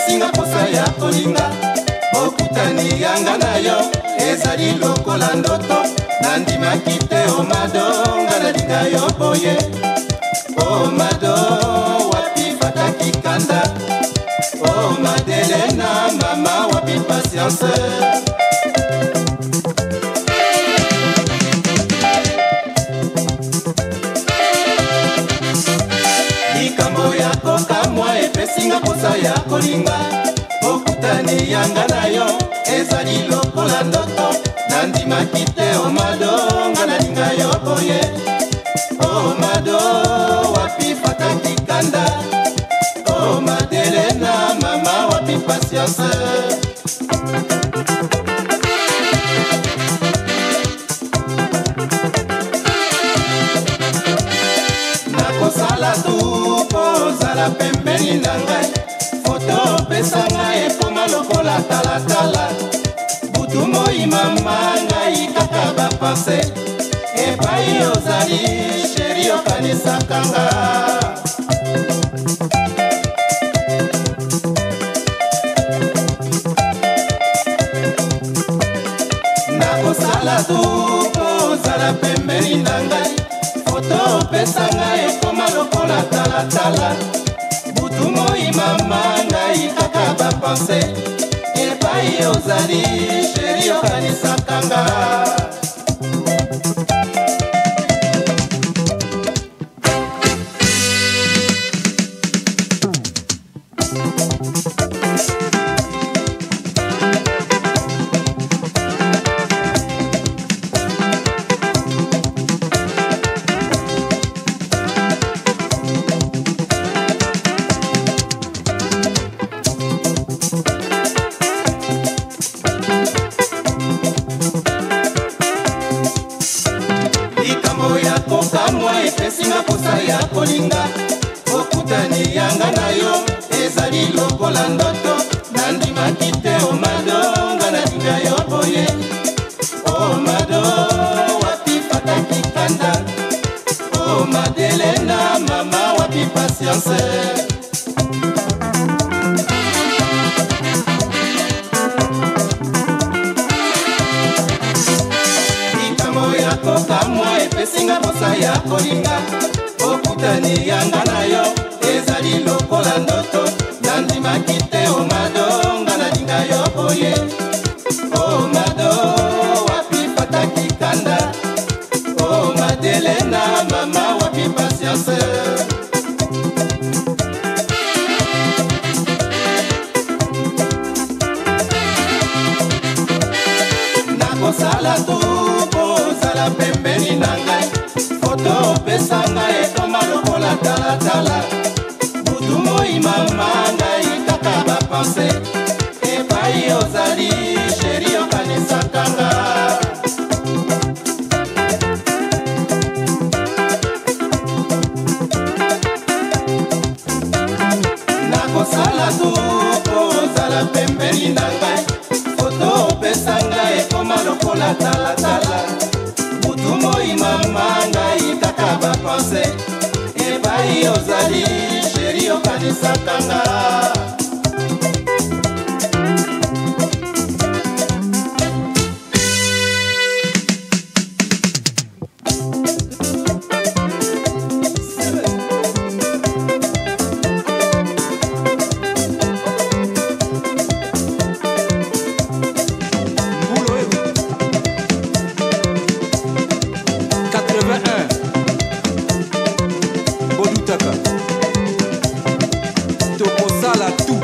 epesinga posa ya kolinga bokutani yanga na yo ezali lokola ndoto nandimaki te omadonga nalinga yo boye omado wapi fataki kanda oh Madeleina mama wapi patience likambo ya kokamwa epesinga posa ya kolinga okutani yanga na yo ezali lokola ndoto nandimaki te omadonga nalinga yo boye omado wapi fataki kanda oh Madeleina mama wapi patience nakosala tu kozala pembeni na ngai foto pesa ngai ekoma lokola talatala butu moi mama ngai kaka bapense epai ozali sheri okanisaka nga nakosala tu kozala pembeni na ngai foto pesa ngai ekoma lokola talatala butu moi mama ngai kaka bapense epai ozali sheri okanisaka nga epesinga posa ya kolinga okutani yanga na yo ezali lokola ndoto nandimaki te omadonga nalinga yo boye omado wapi fataki kanda oh Madeleina mama wapi patience kokamwa epesinga posa ya kolinga okutani yanga na yo ezali lokola ndoto nandimaki te omadonga nalinga yo boye omado wapi fataki kanda oh Madeleina mama wapi patience nakosala tu kozala pembeni na ngai foto opesa ngai ekoma lokola talatala butu moi mama ngai kaka bapense epai ozali sheri okanisaka nga nakosala tu kozala pembeni na ngai foto opesa ngai ekoma lokola talatala butu moi mama ngai kaka bapense epai ozali sheri okanisaka nga Tokosala tu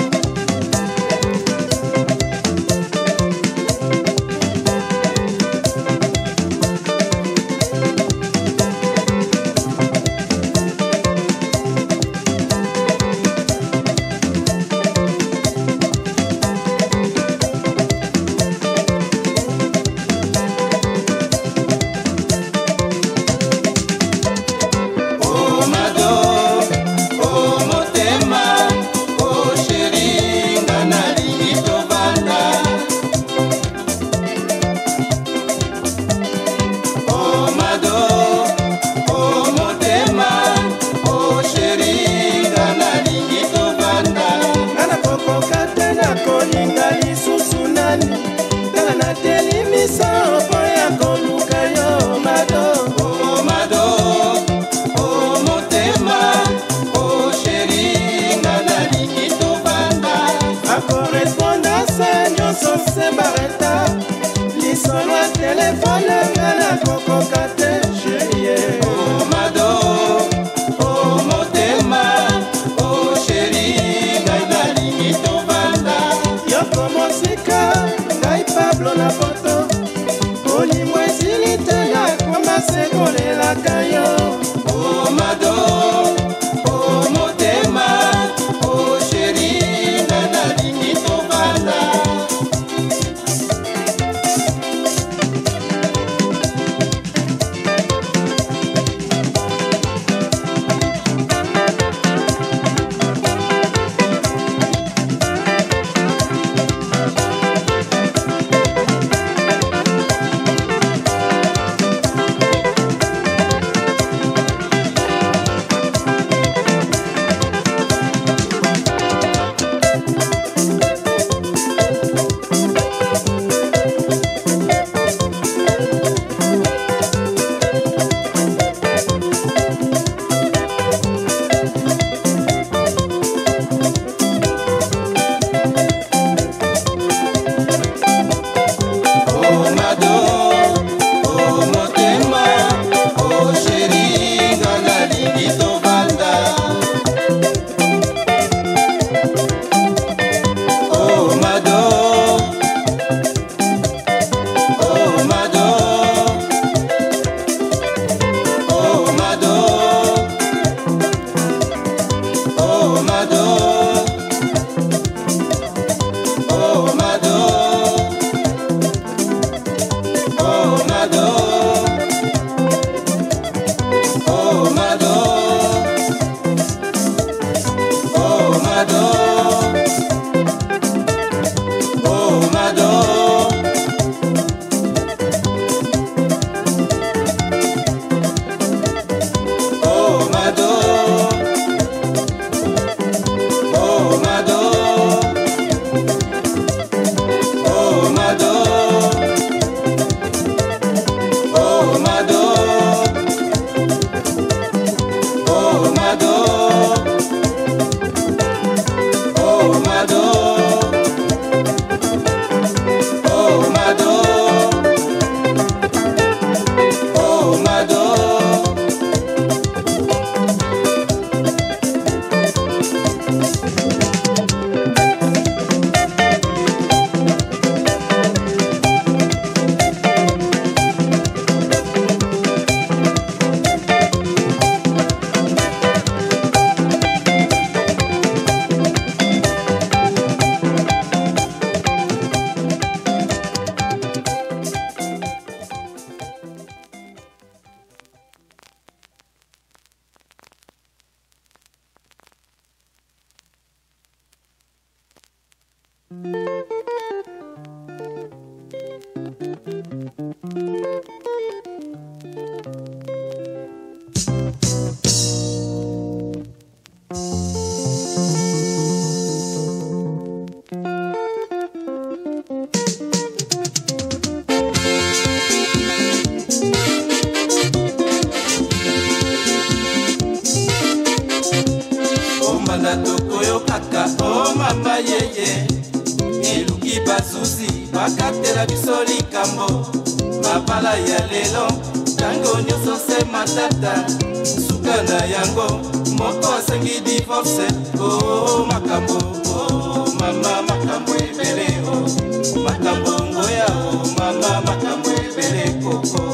Mbanda tokoyo kaka o mama yeye eluki basusi bakatela biso likambo mabala ya lelo tango nyonso se matata suka na yango moko asengi divorce o makambo o mama makambo ebele o makambo ngoya o mama makambo ebele koko.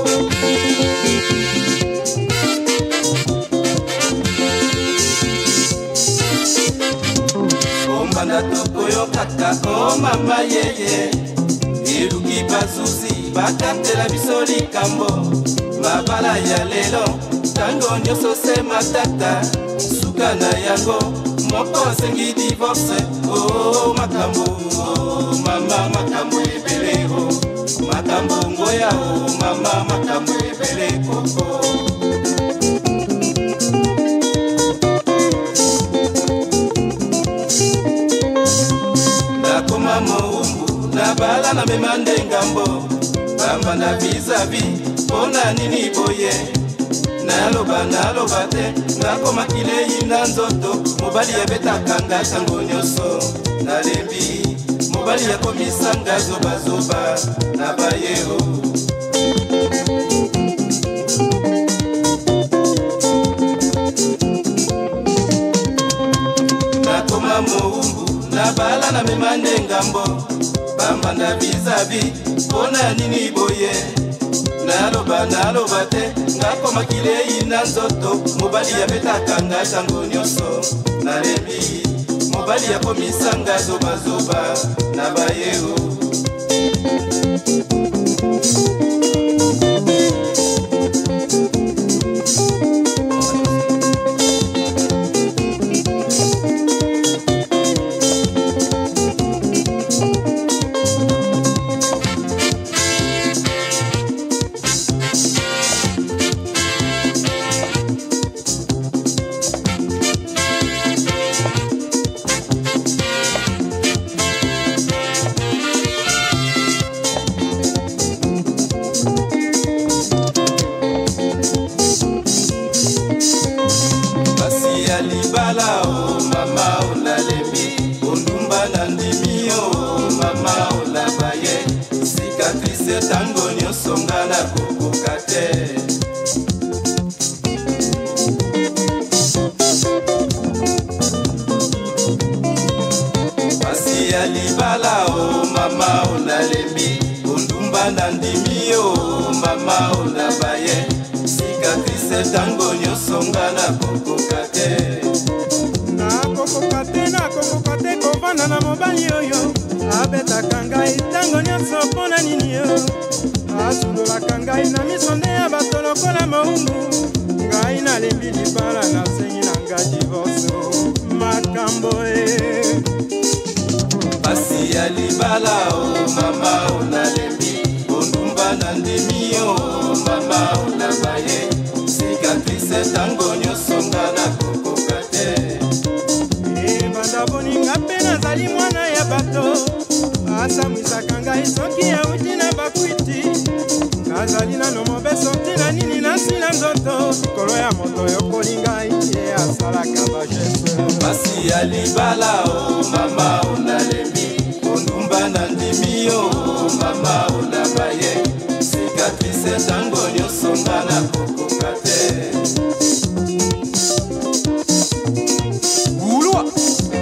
Mbanda tokoyo kaka o mama yeye eluki basusi bakatela biso likambo mabala ya lelo tango nyonso se matata suka na yango moko asengi divorce o makambo o mama makambo ebele o makambo ngoya o mama makambo ebele koko. Nakoma moumbu na bala na memande ngambo bamba na vizavi pona nini boye naloba te nakoma kilei na nzoto mobali ya betakanga tango nyonso nalembi mobali ya komisanga zobazoba na bayeo. Nakoma moumbu na bala na memande ngambo bamba na vizavi pona nini boye naloba te ngakoma kilei na nzoto mobali ya betakanga tango nyonso nalembi mobali ya komisanga zobazoba na bayeo. Tango nyonso nga na kokoka te pasi ya libala o mama onalembi ondumba na ndimi o mama olabaye cicatrice tango nyonso nga na kokoka te nakokoka te kovanda na mobali oyo abetaka ngai tango nyonso mpona nini yo asulolaka ngai na miso nde ya bato lokola moumbu ngai nalembi libala nasengi na ngai divorce makambo pasi ya libala o mama onalembi ondumba na ndimi o mama olabaye cicatrice tango nyonso nga na kokoka te Mbanda boninga mpe nazali mwana ya bato asamwisaka ngai soki auti na bakwiti nazali nano mobeso ntina nini nasila nzoto likolo ya moto yokoli ngai ye asalaka bageste pasi ya libala o mama onalembi ondumba na ndimi o mama olabaye cicatrice tango nyonso nga na kokoka te Ulua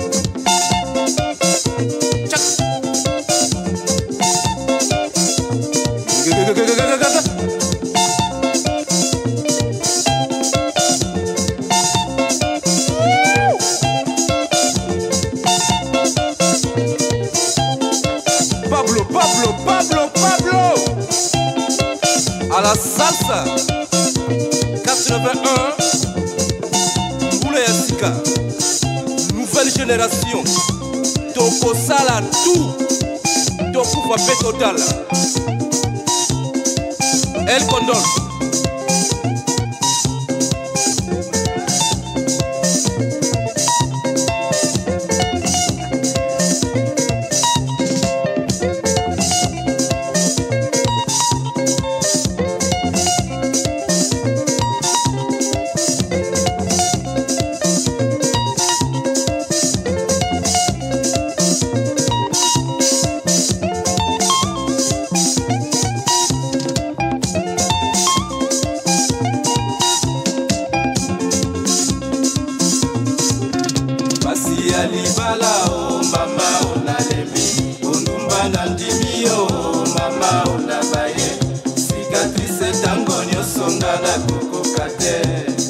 Pablo à la salsa 81 Olaiya nouvelle génération tokosala tout tokufa pe total El Condor ya libala o mama onalembi ondumba na ndimi o mama onabaye cicatrice tango nyonso nga nakokoka te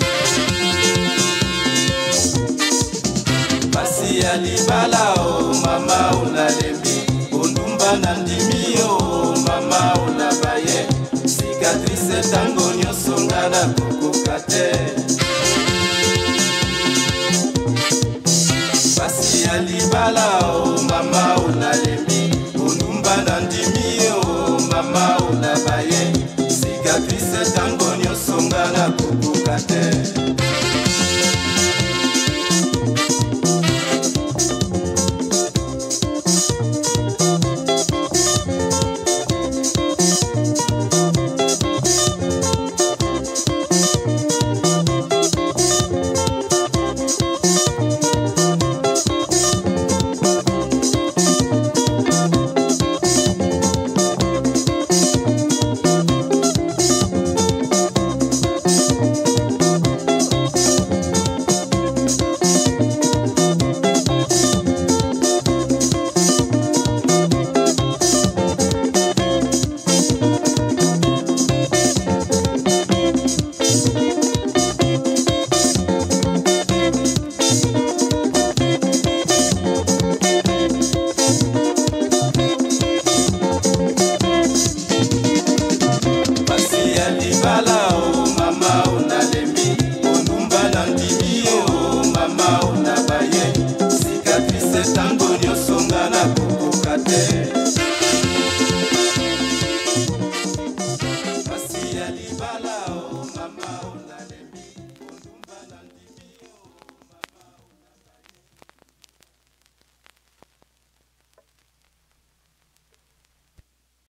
pasi ya libala o mama onalembi ondumba na ndimi o mama onabaye cicatrice tango nyonso nga nakokoka te pasi ya libala o mama onalembi ondumba na ndimi o mama onabaye cicatrice tango nyonso nga nakokoka te tango nyonso nga nakokoka te